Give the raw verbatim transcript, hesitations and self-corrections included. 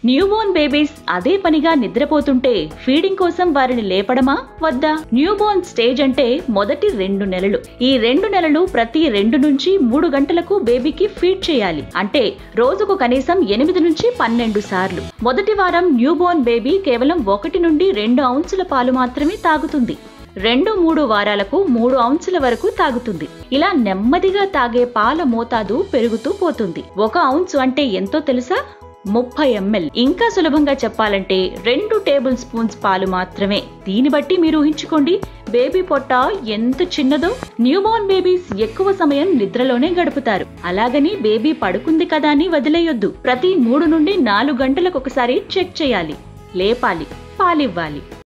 Newborn babies అదే పనిగా నిద్రపోతుంటే feeding కోసం వారిని లేపడమా వద్దా? న్యూబోర్న్ స్టేజ్ అంటే మొదటి రెండు నెలలు. ఈ రెండు నెలలు ప్రతి రెండు నుంచి మూడు గంటలకు బేబీకి ఫీడ్ చేయాలి. అంటే రోజుకు కనీసం ఎనిమిది నుంచి పన్నెండు సార్లు. మొదటి వారం న్యూబోర్న్ బేబీ కేవలం ఒకటి నుండి రెండు ఔన్సుల పాలు మాత్రమే తాగుతుంది. రెండు మూడు వారాలకు మూడు ఔన్సుల వరకు తాగుతుంది. ఇలా నెమ్మదిగా తాగే పాల మోతాదు పెరుగుతూ పోతుంది. ఒక ఔన్సు అంటే ఎంతో తెలుసా? ముప్పై ఎంఎల్. ఇంకా సులభంగా చెప్పాలంటే రెండు టేబుల్ స్పూన్స్ పాలు మాత్రమే. దీన్ని బట్టి మీరు ఊహించుకోండి బేబీ పొట్ట ఎంత చిన్నదో. న్యూబోర్న్ బేబీస్ ఎక్కువ సమయం నిద్రలోనే గడుపుతారు. అలాగని బేబీ పడుకుంది కదా అని వదిలేయొద్దు. ప్రతి మూడు నుండి నాలుగు గంటలకు ఒకసారి చెక్ చేయాలి, లేపాలి, పాలివ్వాలి.